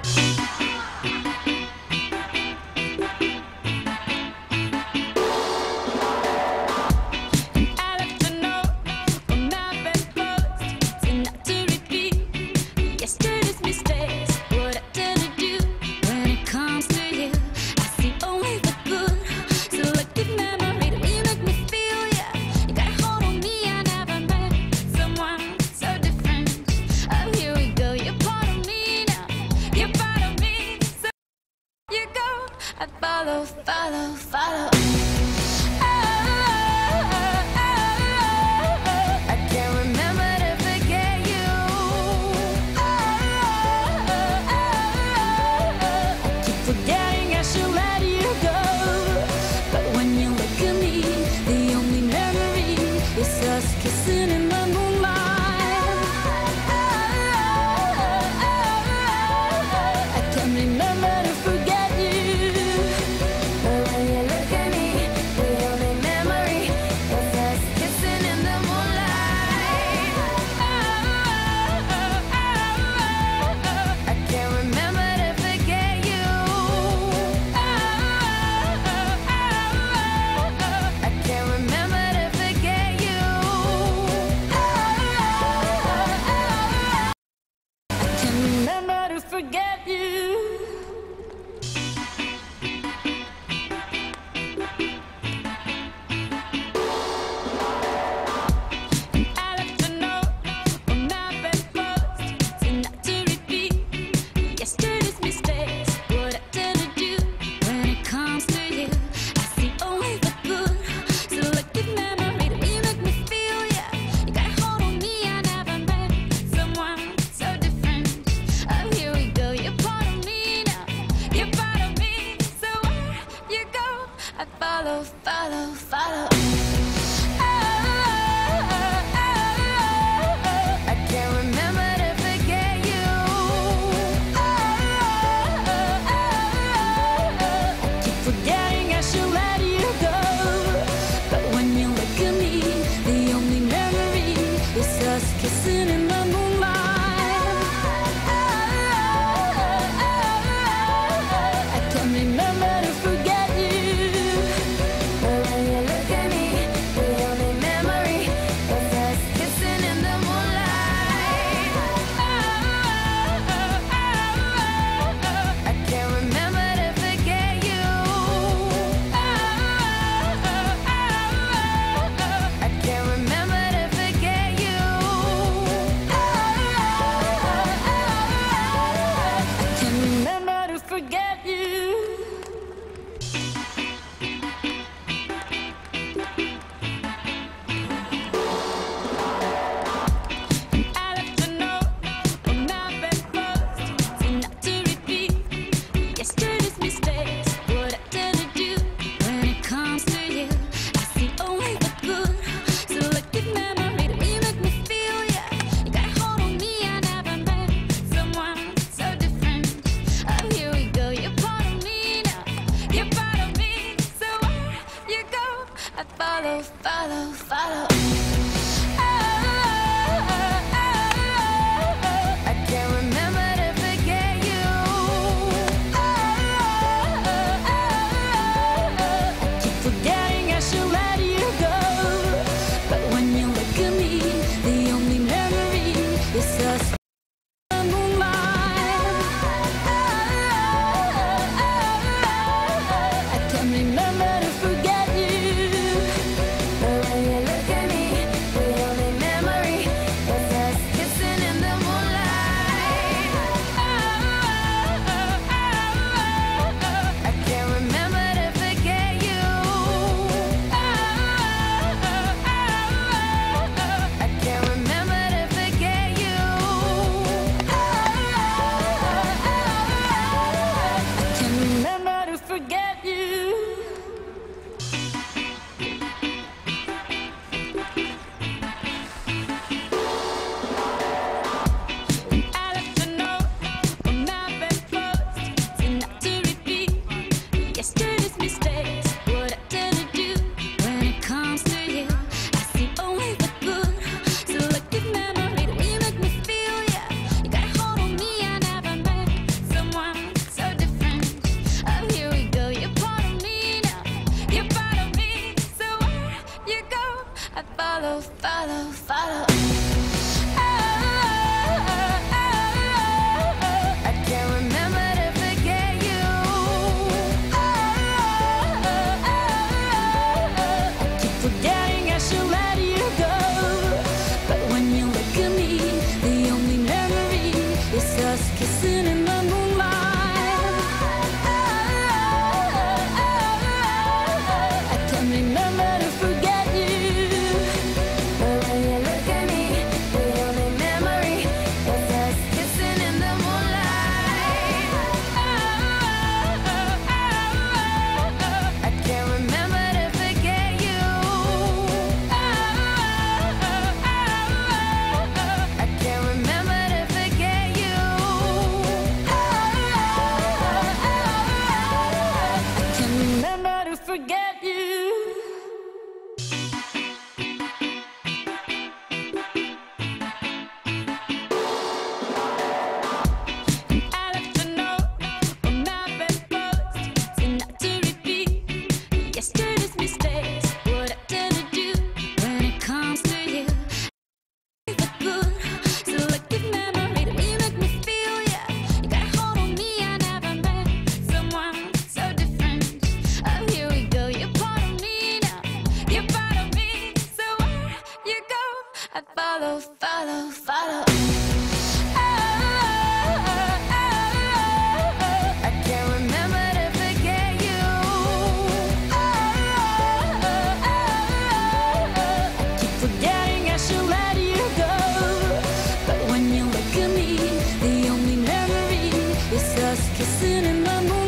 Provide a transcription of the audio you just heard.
Follow, follow, follow. I can't remember to forget you. I keep forgetting I should let you go. But when you look at me, the only memory is us kissing in the moonlight. I can't remember to forget you. But when you look at me, the only memory is us kissing in the moonlight. I can't remember to forget you. I can't remember to forget you. I can't remember to forget you. Follow, follow, follow. I can't remember to forget you. I keep forgetting I should let you go. But when you look at me, the only memory is us kissing in the moonlight. I can't remember to forget you. But when you look at me, forget you. I left a note on my bedpost, so not to repeat yesterday's mistakes. What I tend to do when it comes to you. The good, selective memory that we make me feel, yeah. You got a hold on me, I never met someone so different. Oh, here we go, you're part of me now. You're part of me, so where you go, I follow, follow, follow. I can't remember to forget you. I keep forgetting I should let you go. But when you look at me, the only memory is us kissing in the moonlight.